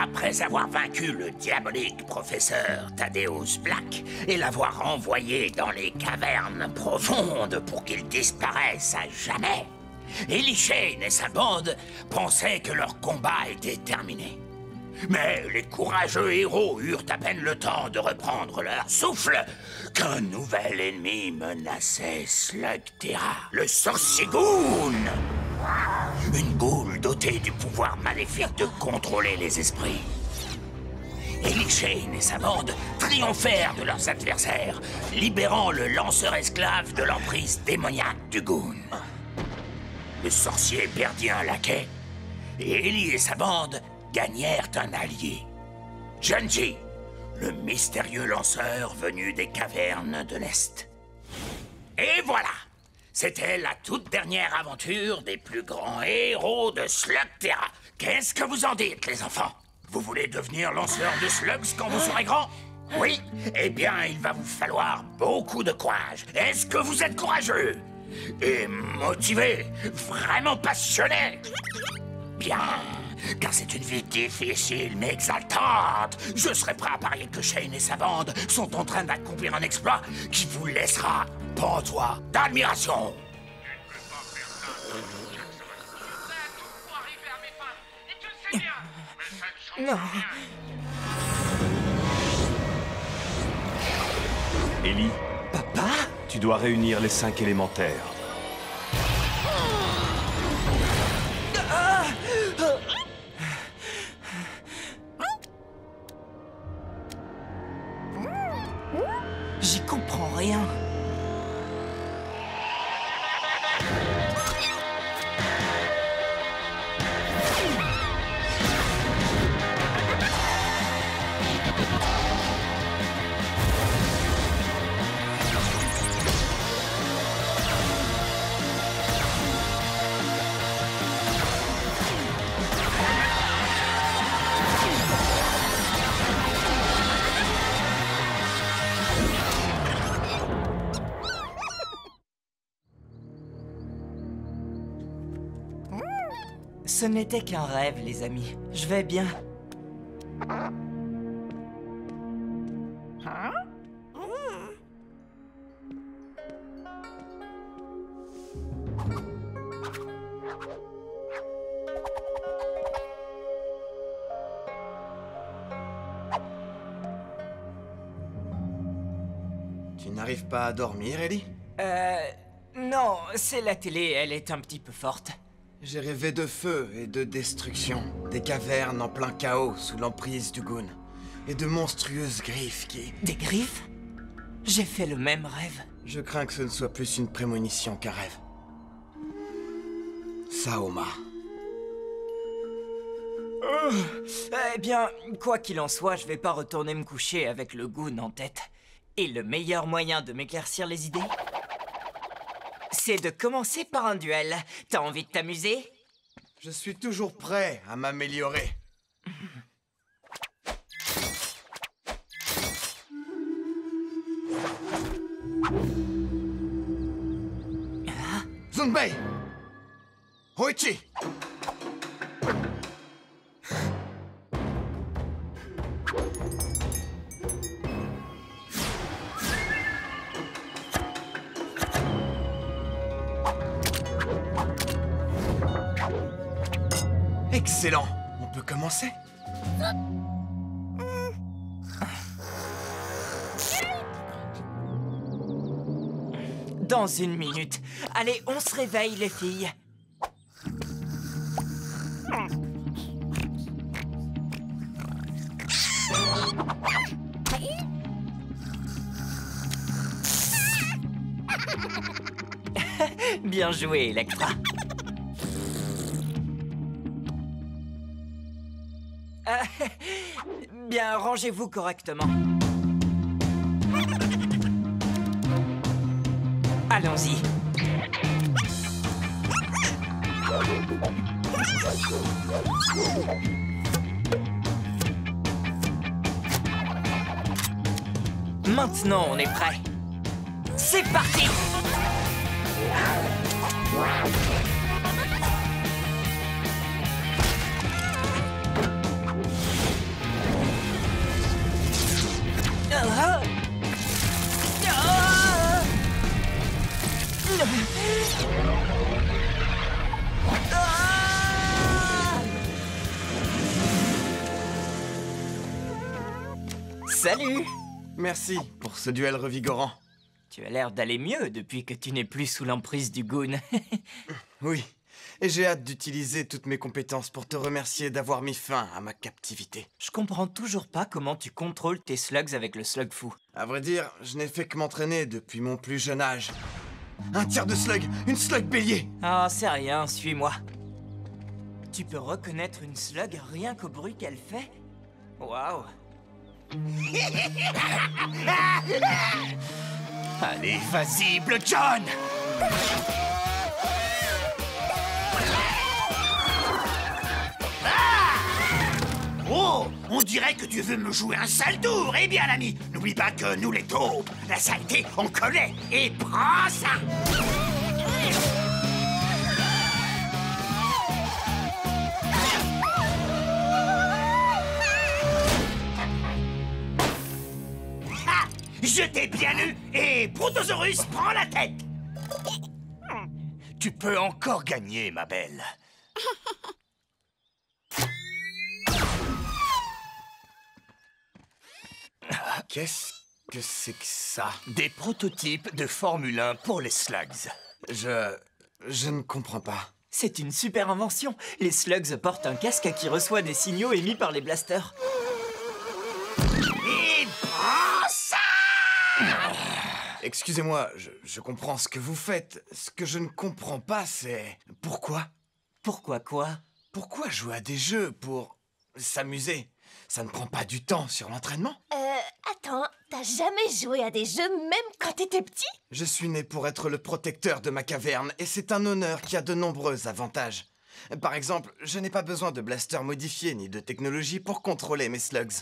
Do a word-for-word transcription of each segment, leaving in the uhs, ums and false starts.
Après avoir vaincu le diabolique professeur Thaddeus Black et l'avoir envoyé dans les cavernes profondes pour qu'il disparaisse à jamais, Ellie Shane et sa bande pensaient que leur combat était terminé. Mais les courageux héros eurent à peine le temps de reprendre leur souffle qu'un nouvel ennemi menaçait Slugterra, le sorcier Goon. Une goule dotée du pouvoir maléfique de contrôler les esprits. Ellie Shane et sa bande triomphèrent de leurs adversaires, libérant le lanceur esclave de l'emprise démoniaque du Goon. Le sorcier perdit un laquais, et Ellie et sa bande gagnèrent un allié. Junji, le mystérieux lanceur venu des cavernes de l'Est. Et voilà! C'était la toute dernière aventure des plus grands héros de Slugterra. Qu'est-ce que vous en dites, les enfants? Vous voulez devenir lanceur de slugs quand vous serez grand? Oui? Eh bien, il va vous falloir beaucoup de courage. Est-ce que vous êtes courageux? Et motivé? Vraiment passionné? Bien, car c'est une vie difficile mais exaltante. Je serais prêt à parier que Shane et sa bande sont en train d'accomplir un exploit qui vous laissera pantois d'admiration. Non. Ellie, Papa? tu dois réunir les cinq élémentaires. J'y comprends rien. Ce n'était qu'un rêve, les amis. Je vais bien. Tu n'arrives pas à dormir, Ellie? Euh... Non, c'est la télé, elle est un petit peu forte. J'ai rêvé de feu et de destruction, des cavernes en plein chaos sous l'emprise du Goon, et de monstrueuses griffes qui... Des griffes? J'ai fait le même rêve. Je crains que ce ne soit plus une prémonition qu'un rêve. Saoma. Euh, eh bien, quoi qu'il en soit, je vais pas retourner me coucher avec le Goon en tête. Et le meilleur moyen de m'éclaircir les idées, c'est de commencer par un duel. T'as envie de t'amuser? Je suis toujours prêt à m'améliorer. Ah? Zunbei! Hoichi! Excellent! On peut commencer? Dans une minute. Allez, on se réveille, les filles. Bien joué, Electra. Euh, bien, rangez-vous correctement. Allons-y. Maintenant, on est prêt. C'est parti! Salut! Merci pour ce duel revigorant. Tu as l'air d'aller mieux depuis que tu n'es plus sous l'emprise du goon. Oui, et j'ai hâte d'utiliser toutes mes compétences pour te remercier d'avoir mis fin à ma captivité. Je comprends toujours pas comment tu contrôles tes slugs avec le slug fou. À vrai dire, je n'ai fait que m'entraîner depuis mon plus jeune âge. Un tir de slug, une slug bélier. Ah, c'est rien, suis-moi. Tu peux reconnaître une slug rien qu'au bruit qu'elle fait? Waouh! Allez, vas-y, Bleu John! Ah! Oh, on dirait que tu veux me jouer un sale tour. Eh bien, l'ami, n'oublie pas que nous, les taupes, la saleté, on connaît. Et prends ça! Je t'ai bien eu, et Protosaurus prend la tête. Tu peux encore gagner, ma belle. Qu'est-ce que c'est que ça? Des prototypes de Formule un pour les slugs. Je... je ne comprends pas. C'est une super invention. Les slugs portent un casque qui reçoit des signaux émis par les blasters. Et prends ça! Excusez-moi, je, je comprends ce que vous faites. Ce que je ne comprends pas, c'est... Pourquoi? Pourquoi quoi? Pourquoi jouer à des jeux pour s'amuser? Ça ne prend pas du temps sur l'entraînement? Euh, attends, t'as jamais joué à des jeux même quand t'étais petit? Je suis né pour être le protecteur de ma caverne, et c'est un honneur qui a de nombreux avantages. Par exemple, je n'ai pas besoin de blaster modifié ni de technologie pour contrôler mes slugs.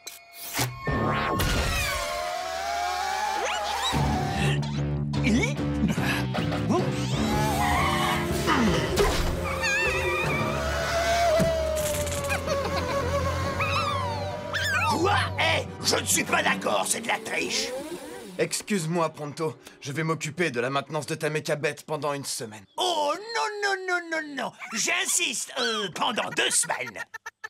Quoi? Eh, je ne suis pas d'accord, c'est de la triche. Excuse-moi, Pronto, je vais m'occuper de la maintenance de ta mécabête pendant une semaine. Oh non, non, non, non, non. J'insiste, euh, pendant deux semaines.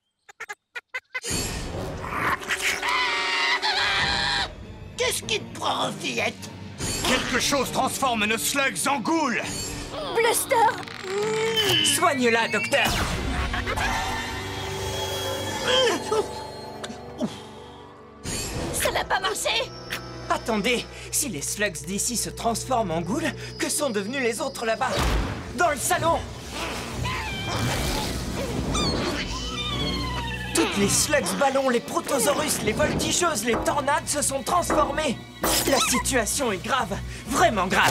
Qu'est-ce qui te prend, fillette? Quelque chose transforme nos slugs en ghouls. Blaster! Soigne-la, docteur! Ça n'a pas marché! Attendez, si les slugs d'ici se transforment en ghouls, que sont devenus les autres là-bas? Dans le salon! Toutes les slugs ballons, les protosaurus, les voltigeuses, les tornades se sont transformés! La situation est grave, vraiment grave!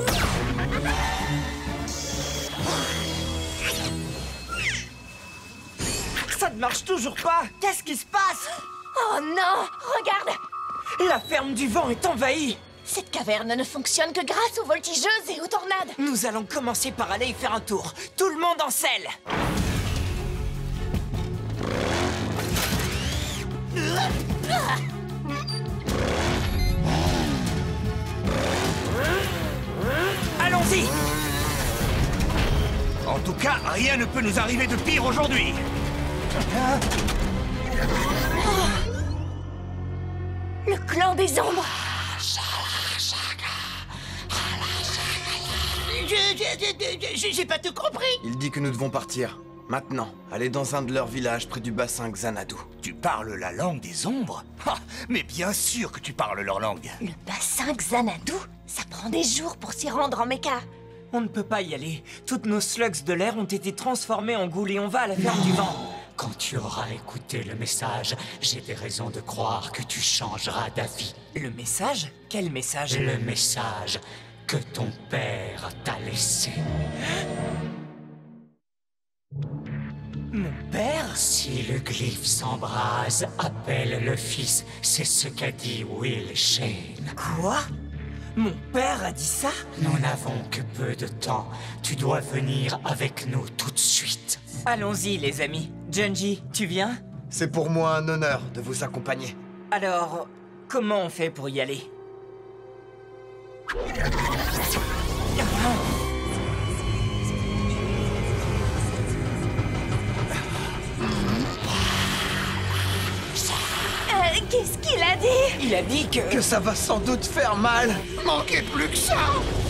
Ça ne marche toujours pas! Qu'est-ce qui se passe? Oh non! Regarde! La ferme du vent est envahie! Cette caverne ne fonctionne que grâce aux voltigeuses et aux tornades! Nous allons commencer par aller y faire un tour. Tout le monde en selle! Allons-y! En tout cas, rien ne peut nous arriver de pire aujourd'hui. Le clan des ombres! Je- je- je- J'ai pas tout compris. Il dit que nous devons partir. Maintenant, aller dans un de leurs villages près du bassin Xanadu. Tu parles la langue des ombres? Ah, mais bien sûr que tu parles leur langue. Le bassin Xanadu? Ça prend des jours pour s'y rendre en méca. On ne peut pas y aller. Toutes nos slugs de l'air ont été transformées en ghouls et on va à la ferme du vent. Quand tu auras écouté le message, j'ai des raisons de croire que tu changeras d'avis. Le message? Quel message? Le message que ton père t'a laissé. Mon père? Si le glyphe s'embrase, appelle le fils. C'est ce qu'a dit Will Shane. Quoi? Mon père a dit ça? Nous n'avons que peu de temps. Tu dois venir avec nous tout de suite. Allons-y, les amis. Junji, tu viens? C'est pour moi un honneur de vous accompagner. Alors, comment on fait pour y aller? Ah! Il a dit que... Que ça va sans doute faire mal. Manquez plus que ça.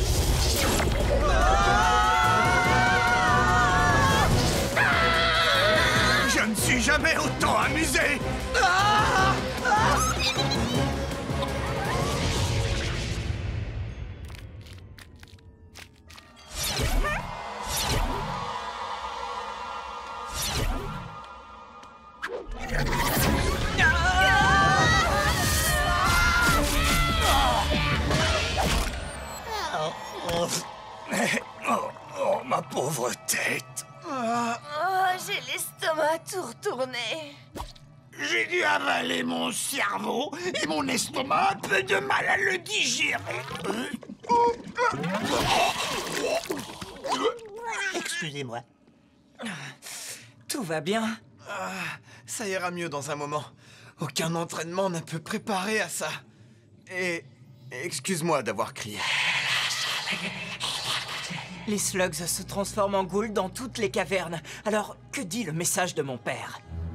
Je ne suis jamais autant amusé. Oh, oh, ma pauvre tête. Oh, j'ai l'estomac tout retourné. J'ai dû avaler mon cerveau et mon estomac a un peu de mal à le digérer. Excusez-moi. Tout va bien. Ah, ça ira mieux dans un moment. Aucun entraînement ne peut préparer à ça. Et... excuse-moi d'avoir crié. Les slugs se transforment en ghouls dans toutes les cavernes. Alors, que dit le message de mon père?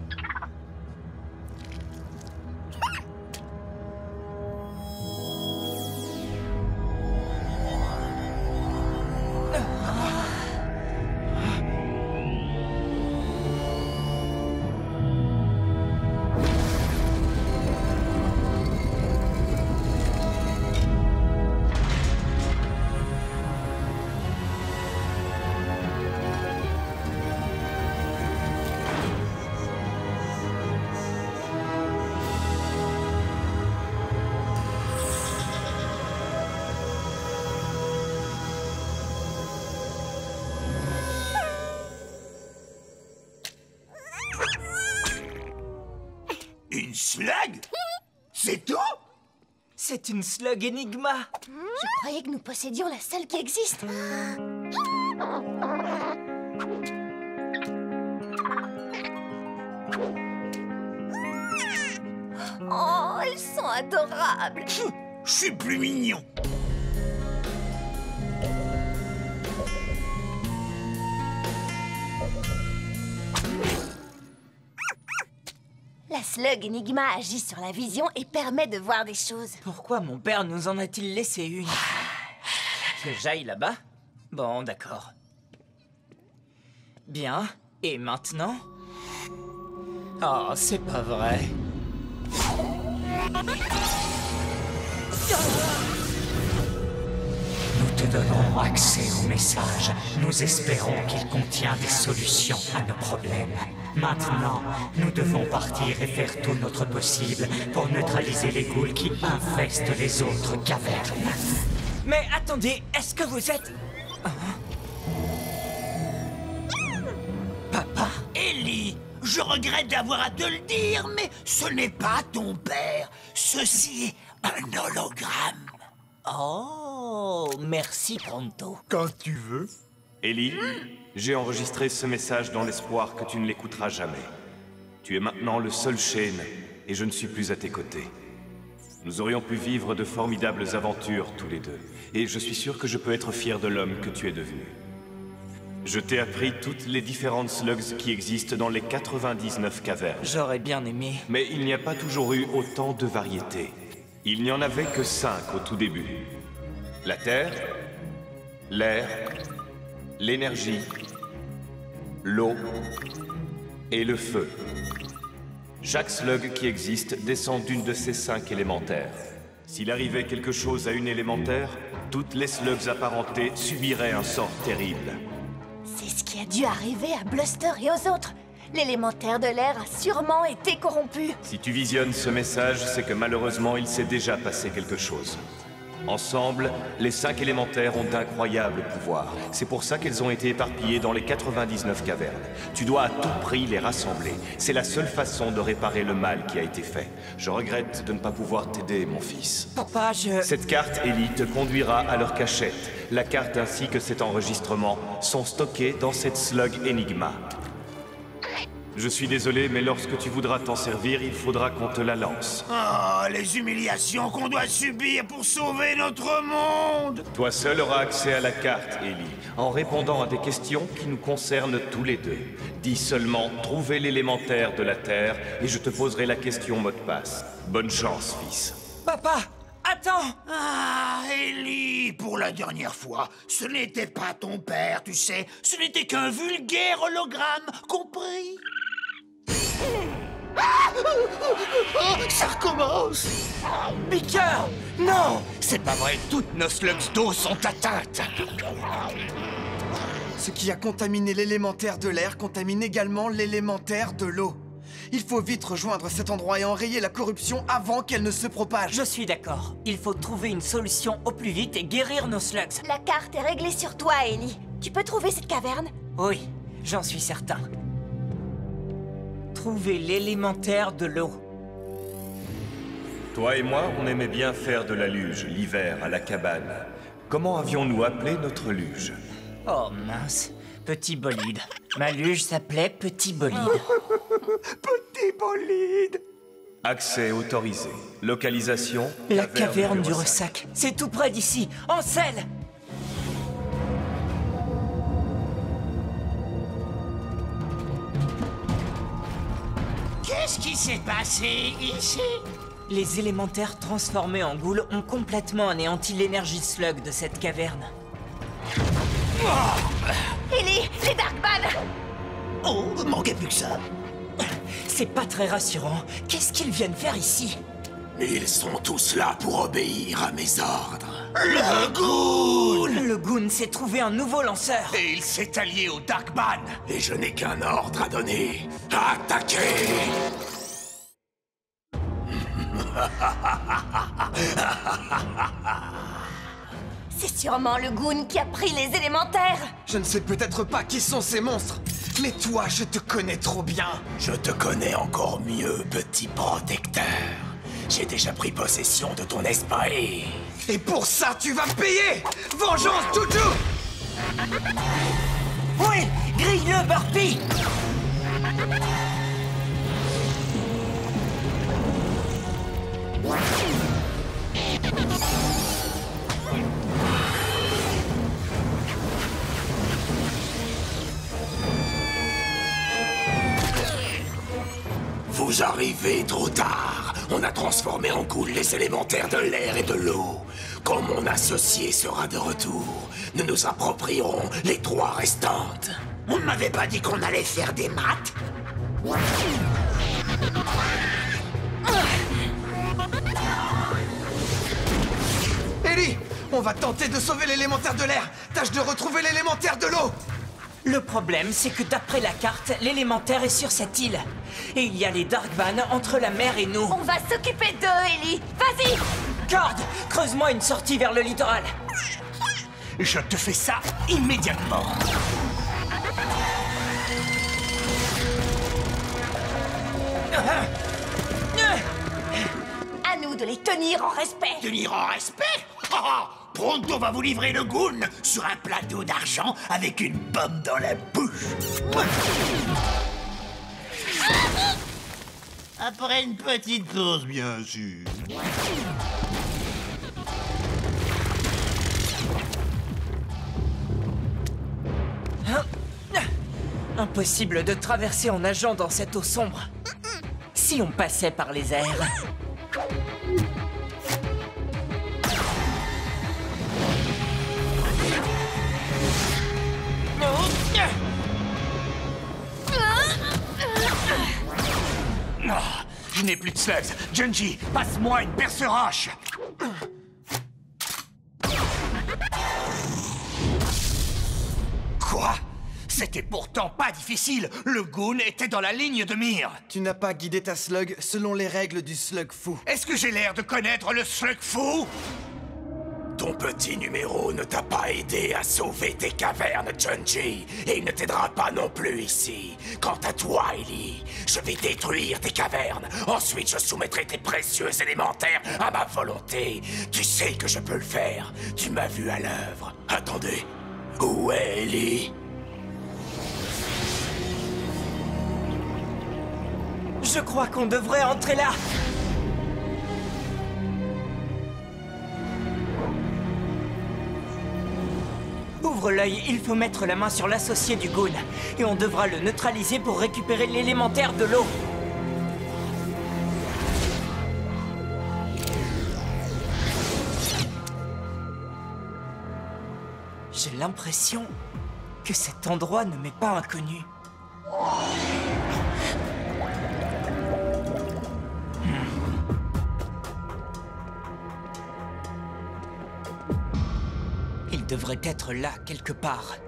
Une slug? C'est tout? C'est une slug Enigma. Je croyais que nous possédions la seule qui existe. Oh, elles sont adorables. Je suis plus mignon. La slug Enigma agit sur la vision et permet de voir des choses. Pourquoi mon père nous en a-t-il laissé une? Que j'aille là-bas? Bon, d'accord. Bien, et maintenant? Oh, c'est pas vrai. Nous te donnons accès au message. Nous espérons qu'il contient des solutions à nos problèmes. Maintenant, nous devons partir et faire tout notre possible pour neutraliser les ghouls qui infestent les autres cavernes. Mais attendez, est-ce que vous êtes... Papa, Ellie, je regrette d'avoir à te le dire, mais ce n'est pas ton père. Ceci est un hologramme. Oh, merci Pronto. Quand tu veux. Ellie, j'ai enregistré ce message dans l'espoir que tu ne l'écouteras jamais. Tu es maintenant le seul Shane, et je ne suis plus à tes côtés. Nous aurions pu vivre de formidables aventures tous les deux, et je suis sûr que je peux être fier de l'homme que tu es devenu. Je t'ai appris toutes les différentes slugs qui existent dans les quatre-vingt-dix-neuf cavernes. J'aurais bien aimé. Mais il n'y a pas toujours eu autant de variétés. Il n'y en avait que cinq au tout début. La terre, l'air, l'énergie, l'eau et le feu. Chaque slug qui existe descend d'une de ces cinq élémentaires. S'il arrivait quelque chose à une élémentaire, toutes les slugs apparentées subiraient un sort terrible. C'est ce qui a dû arriver à Bluster et aux autres. L'élémentaire de l'air a sûrement été corrompu. Si tu visionnes ce message, c'est que malheureusement, il s'est déjà passé quelque chose. Ensemble, les cinq élémentaires ont d'incroyables pouvoirs. C'est pour ça qu'elles ont été éparpillées dans les quatre-vingt-dix-neuf cavernes. Tu dois à tout prix les rassembler. C'est la seule façon de réparer le mal qui a été fait. Je regrette de ne pas pouvoir t'aider, mon fils. Papa, je... Cette carte, Ellie, te conduira à leur cachette. La carte ainsi que cet enregistrement sont stockés dans cette slug Enigma. Je suis désolé, mais lorsque tu voudras t'en servir, il faudra qu'on te la lance. Oh, les humiliations qu'on doit subir pour sauver notre monde! Toi seul auras accès à la carte, Ellie, en répondant à des questions qui nous concernent tous les deux. Dis seulement « Trouver l'élémentaire de la Terre » et je te poserai la question mot de passe. Bonne chance, fils. Papa, attends! Ah, Ellie, pour la dernière fois, ce n'était pas ton père, tu sais. Ce n'était qu'un vulgaire hologramme, compris? Ah, oh, ça recommence! Beaker! Non! C'est pas vrai, toutes nos slugs d'eau sont atteintes. Ce qui a contaminé l'élémentaire de l'air contamine également l'élémentaire de l'eau. Il faut vite rejoindre cet endroit et enrayer la corruption avant qu'elle ne se propage. Je suis d'accord. Il faut trouver une solution au plus vite et guérir nos slugs. La carte est réglée sur toi, Ellie. Tu peux trouver cette caverne? Oui, j'en suis certain. Trouver l'élémentaire de l'eau. Toi et moi, on aimait bien faire de la luge l'hiver à la cabane. Comment avions-nous appelé notre luge? Oh mince, Petit Bolide. Ma luge s'appelait Petit Bolide. Petit bolide. Accès autorisé. Localisation, La caverne du ressac. C'est tout près d'ici, en selle. Qu'est-ce qui s'est passé ici? Les élémentaires transformés en ghouls ont complètement anéanti l'énergie slug de cette caverne. Ellie, les Darkban! Oh, manquait plus que ça. C'est pas très rassurant. Qu'est-ce qu'ils viennent faire ici? Ils sont tous là pour obéir à mes ordres. Le ghoul! Le Goon s'est trouvé un nouveau lanceur. Et il s'est allié au Darkban. Et je n'ai qu'un ordre à donner. Attaquez! C'est sûrement le Goon qui a pris les élémentaires! Je ne sais peut-être pas qui sont ces monstres, mais toi, je te connais trop bien. Je te connais encore mieux, petit protecteur. J'ai déjà pris possession de ton esprit. Et pour ça, tu vas me payer! Vengeance, Toutou! Oui, grille-le, Burpee! Vous arrivez trop tard. On a transformé en ghoul les élémentaires de l'air et de l'eau. Quand mon associé sera de retour, nous nous approprierons les trois restantes. On ne m'avait pas dit qu'on allait faire des maths? Ellie, on va tenter de sauver l'élémentaire de l'air. Tâche de retrouver l'élémentaire de l'eau. Le problème, c'est que d'après la carte, l'élémentaire est sur cette île. Et il y a les Darkban entre la mer et nous. On va s'occuper d'eux, Ellie! Vas-y! Cord, creuse-moi une sortie vers le littoral. Je te fais ça immédiatement. À nous de les tenir en respect! Tenir en respect? Pronto va vous livrer le goon sur un plateau d'argent avec une pomme dans la bouche. Après une petite pause, bien sûr. Impossible de traverser en nageant dans cette eau sombre. Si on passait par les airs. Oh, je n'ai plus de slugs. Junji, passe-moi une perce roche. Quoi? C'était pourtant pas difficile. Le goon était dans la ligne de mire. Tu n'as pas guidé ta slug selon les règles du slug fou. Est-ce que j'ai l'air de connaître le slug fou? Ton petit numéro ne t'a pas aidé à sauver tes cavernes, Junji, et il ne t'aidera pas non plus ici. Quant à toi, Ellie, je vais détruire tes cavernes. Ensuite, je soumettrai tes précieux élémentaires à ma volonté. Tu sais que je peux le faire. Tu m'as vu à l'œuvre. Attendez, où est Ellie? Je crois qu'on devrait entrer là. Ouvre l'œil, il faut mettre la main sur l'associé du goon. Et on devra le neutraliser pour récupérer l'élémentaire de l'eau. J'ai l'impression que cet endroit ne m'est pas inconnu. Il devrait être là, quelque part.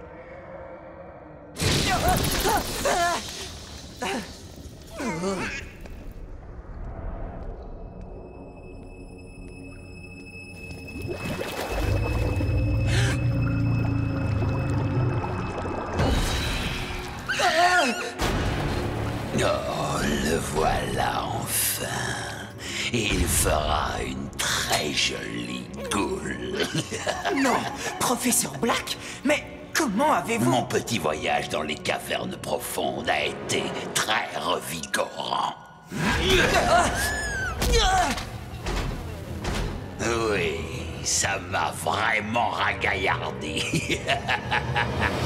Oh, le voilà enfin. Il fera une très jolie goule. Non, professeur Black, mais comment avez-vous... Mon petit voyage dans les cavernes profondes a été très revigorant. Oui, ça m'a vraiment ragaillardi.